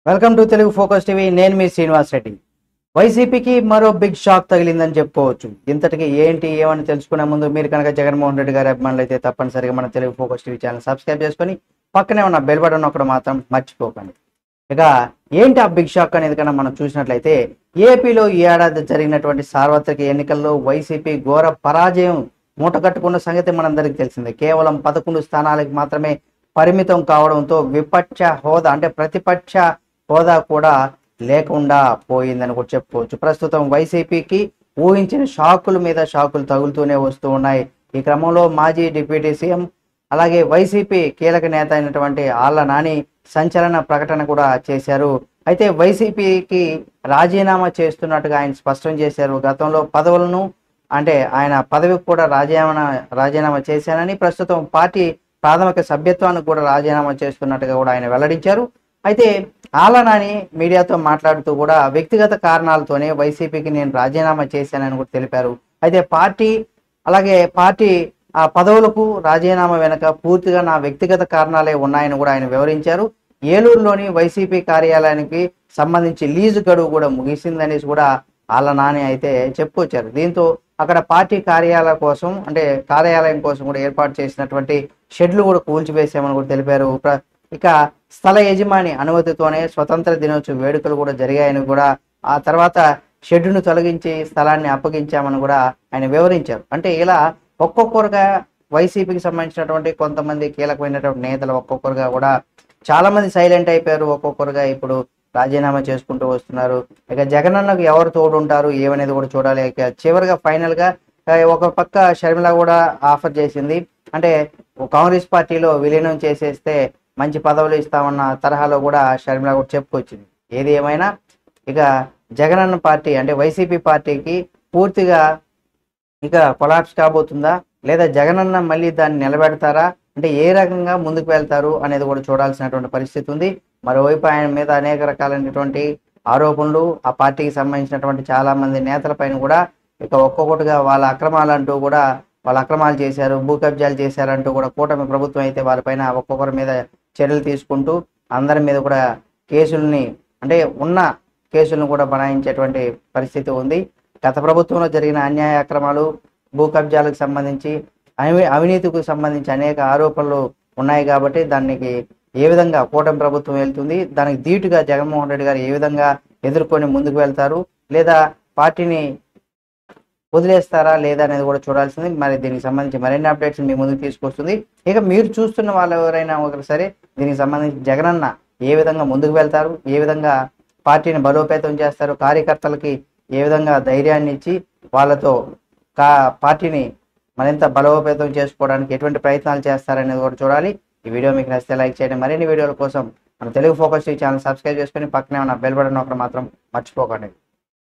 Welcome to Telugu focus TV. నేను మీ శ్రీనివాస్ రెడ్డి. వైసీపీకి మరో బిగ్ షాక్ తగిలిందని చెప్పుకోవచ్చు. ఇంతటికి ఏంటి ఏమని తెలుసుకునే ముందు మీరు కనుక జగన్మోహన్ రెడ్డి గారి అభిమానులు అయితే తప్పనిసరిగా మన Telugu focus TV channel subscribe చేసుకొని పక్కనే ఉన్న బెల్ బటన్ నొక్కడం మాత్రం మర్చిపోకండి. ఇక ఏంటి ఆ బిగ్ షాక్ అనేది కన్నా మనం చూసినట్లయితే ఏపీలో ఈ ఏడాది జరిగినటువంటి సార్వత్రిక ఎన్నికల్లో వైసీపీ ఘోర పరాజయం మూటకట్టుకున్న సంగతి మనందరికీ తెలిసిందే. కేవలం 11 స్థానాలకు మాత్రమే పరిమితం కావడంతో విపక్ష హోదా అంటే ప్రతిపక్ష హోదా కూడా లేకుండా పోయిందని కూడా చెప్పుకోవచ్చు. ప్రస్తుతం వైసీపీకి ఊహించిన షాకుల మీద షాకులు తగులుతూనే వస్తూ ఉన్నాయి. ఈ క్రమంలో మాజీ డిప్యూటీ సీఎం అలాగే వైసీపీ కీలక నేత అయినటువంటి ఆళ్ల నాని సంచలన ప్రకటన కూడా చేశారు. అయితే వైసీపీకి రాజీనామా చేస్తున్నట్టుగా ఆయన స్పష్టం చేశారు. గతంలో పదవులను అంటే ఆయన పదవికి కూడా రాజీనామా చేశానని, ప్రస్తుతం పార్టీ ప్రాథమిక సభ్యత్వానికి కూడా రాజీనామా చేస్తున్నట్టుగా కూడా ఆయన వెల్లడించారు. అయితే ఆళ్ల నాని మీడియాతో మాట్లాడుతూ కూడా వ్యక్తిగత కారణాలతోనే వైసీపీకి నేను రాజీనామా చేశానని కూడా తెలిపారు. అయితే పార్టీ ఆ పదవులకు రాజీనామా వెనక పూర్తిగా నా వ్యక్తిగత కారణాలే ఉన్నాయని కూడా ఆయన వివరించారు. ఏలూరులోని వైసీపీ కార్యాలయానికి సంబంధించి లీజు గడువు కూడా ముగిసిందనేసి కూడా ఆళ్ల నాని అయితే చెప్పుకొచ్చారు. దీంతో అక్కడ పార్టీ కార్యాలయం కోసం కూడా ఏర్పాటు చేసినటువంటి షెడ్లు కూడా కూల్చివేశామని కూడా తెలిపారు. ఇక స్థల యజమాని అనుమతితోనే స్వతంత్ర దినోత్సవ వేడుకలు కూడా జరిగాయని కూడా, ఆ తర్వాత షెడ్డును తొలగించి స్థలాన్ని అప్పగించామని కూడా ఆయన వివరించారు. అంటే ఇలా ఒక్కొక్కరుగా వైసీపీకి సంబంధించినటువంటి కొంతమంది కీలకమైనటువంటి నేతలు ఒక్కొక్కరుగా కూడా చాలా మంది సైలెంట్ అయిపోయారు. ఒక్కొక్కరుగా ఇప్పుడు రాజీనామా చేసుకుంటూ వస్తున్నారు. ఇక జగనన్నకు ఎవరు తోడు ఉంటారు ఏమనేది కూడా చూడాలి. ఇక చివరిగా ఫైనల్ గా ఒక పక్క షర్మిల కూడా ఆఫర్ చేసింది. అంటే కాంగ్రెస్ పార్టీలో విలీనం చేసేస్తే మంచి పదవులు ఇస్తామన్న తరహాలో కూడా షర్మిల కూడా చెప్పుకొచ్చింది. ఏది ఏమైనా ఇక జగనన్న పార్టీ అంటే వైసీపీ పార్టీకి పూర్తిగా ఇక కొలాప్స్ కాబోతుందా, లేదా జగనన్న మళ్ళీ దాన్ని నిలబెడతారా, అంటే ఏ రకంగా ముందుకు వెళ్తారు అనేది కూడా చూడాల్సినటువంటి పరిస్థితి ఉంది. మరోవైపు ఆయన మీద అనేక రకాలైనటువంటి ఆరోపణలు, ఆ పార్టీకి సంబంధించినటువంటి చాలా మంది నేతలపైన కూడా ఇక ఒక్కొక్కటిగా వాళ్ళ అక్రమాలు చేశారు, భూ కబ్జాలు చేశారంటూ కూడా కూటమి ప్రభుత్వం అయితే వారిపైన ఒక్కొక్కరి మీద చర్యలు తీసుకుంటూ అందరి మీద కూడా కేసులను కూడా బనాయించేటువంటి పరిస్థితి ఉంది. గత ప్రభుత్వంలో జరిగిన అన్యాయ అక్రమాలు, భూ కబ్జాలకు సంబంధించి అవినీతికి సంబంధించి అనేక ఆరోపణలు ఉన్నాయి. కాబట్టి దానికి ఏ విధంగా కూటమి ప్రభుత్వం వెళ్తుంది, దానికి ధీటుగా జగన్మోహన్ రెడ్డి గారు ఏ విధంగా ఎదుర్కొని ముందుకు వెళ్తారు, లేదా పార్టీని వదిలేస్తారా లేదా అనేది కూడా చూడాల్సింది. మరి దీనికి సంబంధించి మరిన్ని అప్డేట్స్ మీ ముందుకు తీసుకొస్తుంది. ఇక మీరు చూస్తున్న వాళ్ళు ఎవరైనా ఒకరు సరే దీనికి సంబంధించి జగనన్న ఏ విధంగా ముందుకు వెళ్తారు, ఏ విధంగా పార్టీని బలోపేతం చేస్తారు, కార్యకర్తలకి ఏ విధంగా ధైర్యాన్ని ఇచ్చి వాళ్ళతో పార్టీని మరింత బలోపేతం చేసుకోవడానికి ఎటువంటి ప్రయత్నాలు చేస్తారనేది కూడా చూడాలి. ఈ వీడియో మీకు నచ్చితే లైక్ చేయండి. మరిన్ని వీడియోల కోసం మన Telugu focus TV channel subscribe చేసుకొని పక్కనే ఉన్న బెల్ బటన్ నొక్కడం మాత్రం మర్చిపోకండి.